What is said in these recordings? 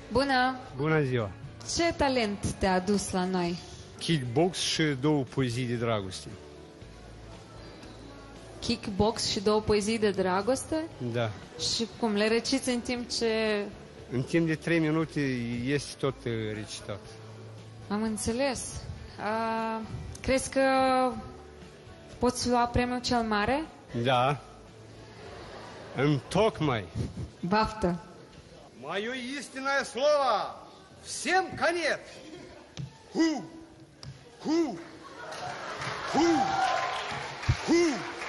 Bună! Bună ziua! Ce talent te-a adus la noi? Kickbox și 2 poezii de dragoste. Kickbox și 2 poezii de dragoste? Da. Și cum, le reciți în timp ce... În timp de 3 minute este tot recitat. Am înțeles. Crezi că poți lua premiul cel mare? Da. Întocmai. Baftă! Мое истинное слово всем конец. Ху, ху, ху, ху.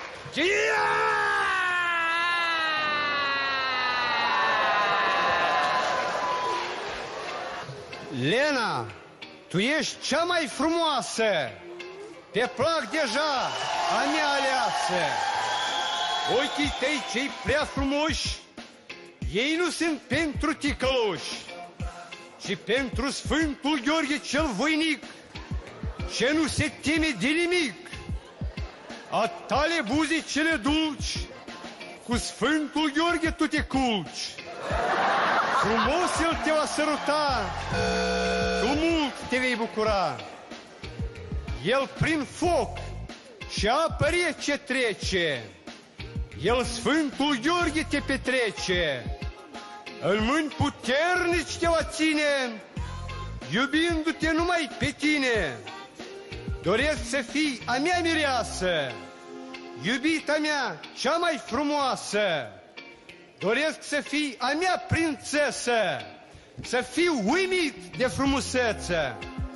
Lena, tu ești cea mai frumoasă. Te plac deja a mea aleasă. Ochii tăi cei prea frumoși, ei nu sunt pentru ticăloși, ci pentru Sfântul Gheorghe cel voinic, ce nu se teme de nimic. A tale buze cele dulci, cu Sfântul Gheorghe tu te culci. Frumos el te va săruta, tu mult te vei bucura. El prin foc și apă rece trece, el Sfântul Gheorghe te petrece. În mâini puternici te va ține, iubindu-te numai pe tine. Doresc să fii a mea mireasă, iubita mea cea mai frumoasă. Doresc să fii a mea prințesă, să fiu uimit de frumusețe.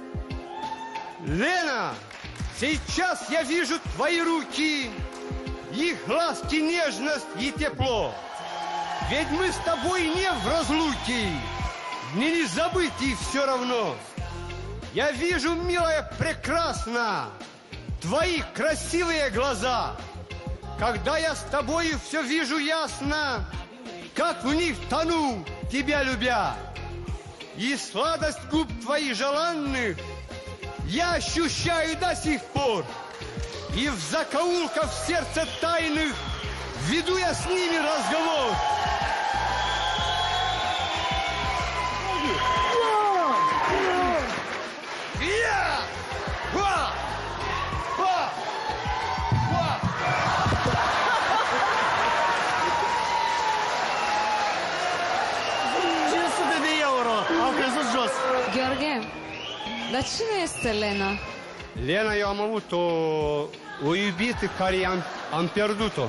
Lena, сейчас я вижу твои руки, их ласки, нежность и тепло. Ведь мы с тобой не в разлуке, мне не забыть их все равно. Я вижу, милая, прекрасно, твои красивые глаза. Когда я с тобою все вижу ясно, как в них тону, тебя любя. И сладость губ твоих желанных я ощущаю до сих пор. И в закоулках в сердце тайных веду я с ними разговор. Au căzut jos. Gheorghe, dar cine este Lena? Lena, eu am avut o iubită care am pierdut-o.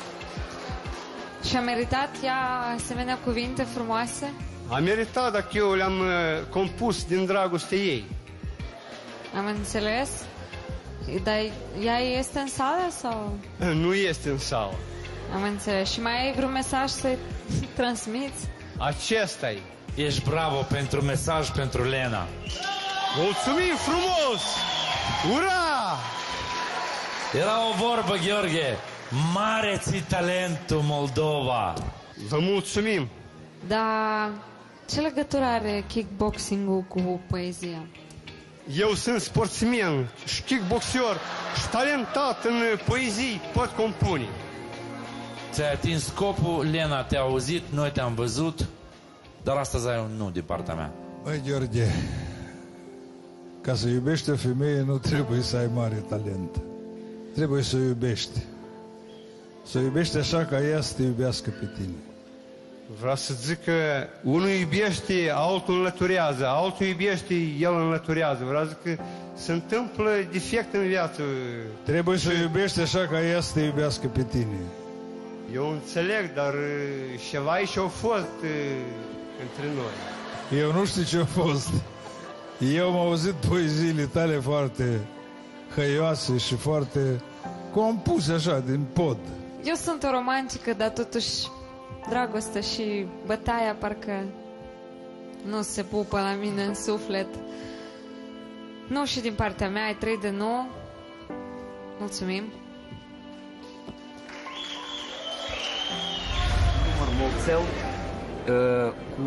Și a meritat ea asemenea cuvinte frumoase? A meritat dacă eu le-am compus din dragoste ei. Am înțeles. Dar ea este în sală sau? Nu este în sală. Am înțeles. Și mai ai vreun mesaj să-i transmiți? Acesta-i. Ești bravo pentru mesaj pentru Lena. Mulțumim frumos! Ura! Era o vorbă, Gheorghe. Mare ți talentul, Moldova. Vă mulțumim! Dar ce legătură are kickboxing-ul cu poezia? Eu sunt sportsmen și kickboxer și talentat în poezii, pot compune. Ți-ai atins scopul, Lena te-a auzit, noi te-am văzut, dar astăzi ai un nu din partea mea. Băi, Gheorghe, ca să iubești o femeie nu trebuie să ai mare talent. Trebuie să o iubești. Să o iubești așa ca ea să te iubească pe tine. Vreau să zic că unul iubește, altul înlăturează, altul iubește, el înlăturează. Vreau să zic că se întâmplă defect în viață. Trebuie să o iubești așa ca ea să te iubească pe tine. Eu înțeleg, dar ceva aici au fost între noi. Eu nu știu ce a fost. Eu am auzit poeziile tale foarte hăioase și foarte compuse așa, din pod. Eu sunt o romantică, dar totuși dragostea și bătaia parcă nu se pupă la mine în suflet. Nu, și din partea mea ai 3 de nu. Mulțumim. Număr Moxel cu